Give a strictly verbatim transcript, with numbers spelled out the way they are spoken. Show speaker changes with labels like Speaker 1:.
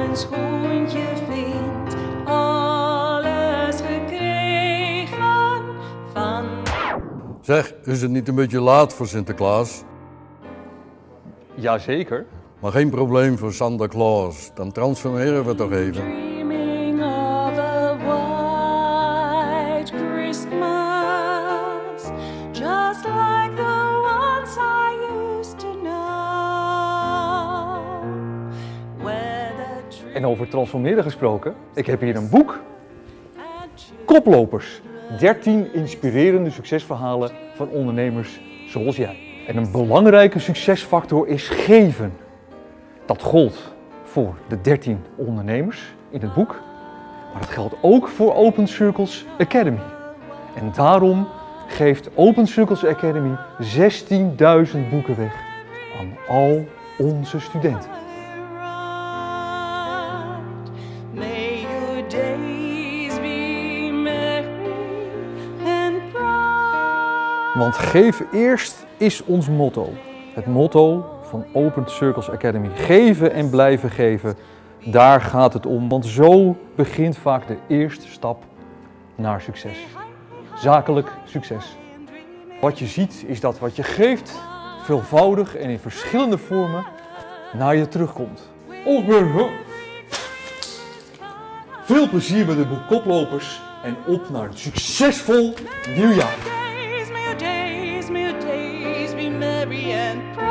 Speaker 1: een schoentje vindt, alles gekregen van...
Speaker 2: Zeg, is het niet een beetje laat voor Sinterklaas?
Speaker 3: Jazeker.
Speaker 2: Maar geen probleem voor Santa Claus. Dan transformeren we toch even.
Speaker 1: Dreaming of a white Christmas, just like the ones I used to know. Where the tree
Speaker 3: En over transformeren gesproken, ik heb hier een boek. Koplopers. dertien inspirerende succesverhalen van ondernemers zoals jij. En een belangrijke succesfactor is geven. Dat gold voor de dertien ondernemers in het boek, maar dat geldt ook voor Open Circles Academy. En daarom geeft Open Circles Academy zestienduizend boeken weg aan al onze studenten.
Speaker 1: May your days be merry and bright.
Speaker 3: Want geef eerst is ons motto. Het motto van Open Circles Academy. Geven en blijven geven. Daar gaat het om. Want zo begint vaak de eerste stap naar succes. Zakelijk succes. Wat je ziet is dat wat je geeft veelvoudig en in verschillende vormen naar je terugkomt. Veel plezier met het boek Koplopers en op naar een succesvol nieuwjaar.
Speaker 1: Days, may your days, may your days be merry and bright.